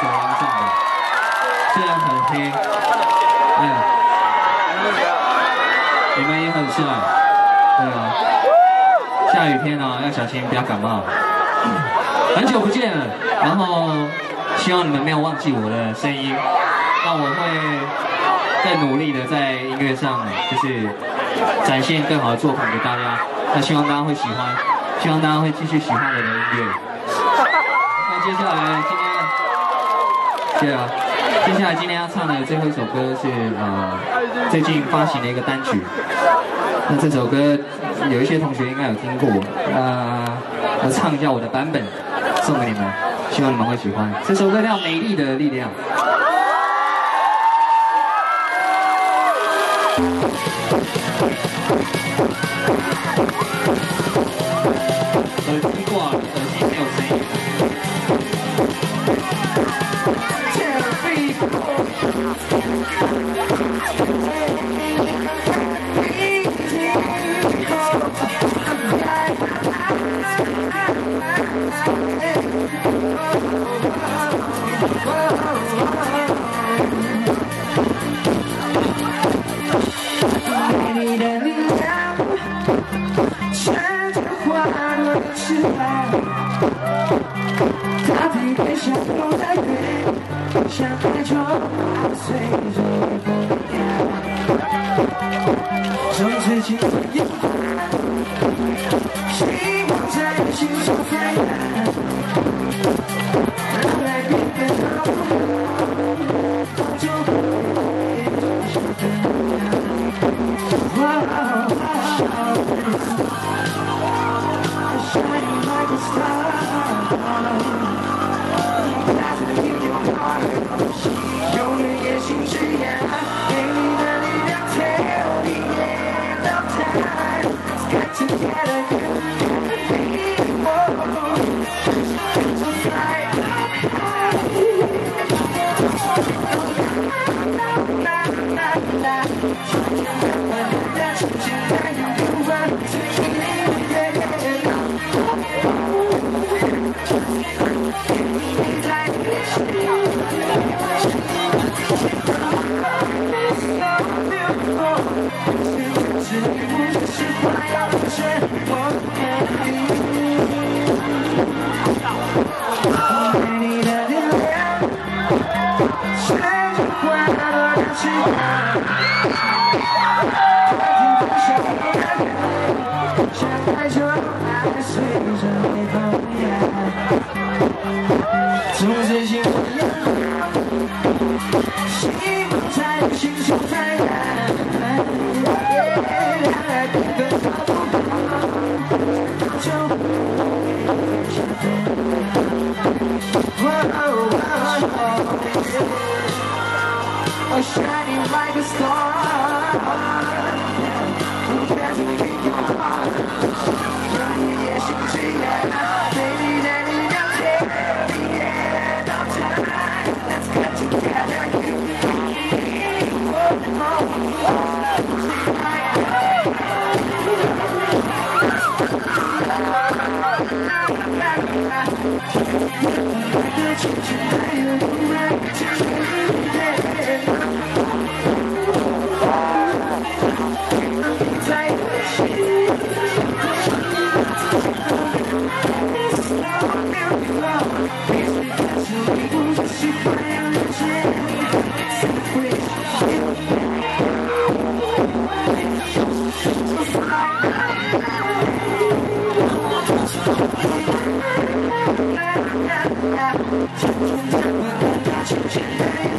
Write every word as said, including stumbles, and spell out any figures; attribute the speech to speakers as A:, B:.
A: 九阳上的，虽然很黑，哎呀，你们也很帅，对啊，下雨天啊要小心，不要感冒。很久不见了，然后希望你们没有忘记我的声音，那我会更努力的在音乐上，就是展现更好的作品给大家。那希望大家会喜欢，希望大家会继续喜欢我的音乐。那接下来今天，对啊，接下来今天要唱的最后一首歌是呃最近发行的一个单曲。那这首歌有一些同学应该有听过，呃，我唱一下我的版本送给你们，希望你们会喜欢。这首歌叫《美丽的力量》。耳机挂了，耳机没有声音。像海中随着风摇，从此起阳光，希望在心中飞扬，让爱变得好不就会是这样。Shining like a star。永远也心之眼，给你的力量 ，Tell me no time, got together, shining like a star. Yeah.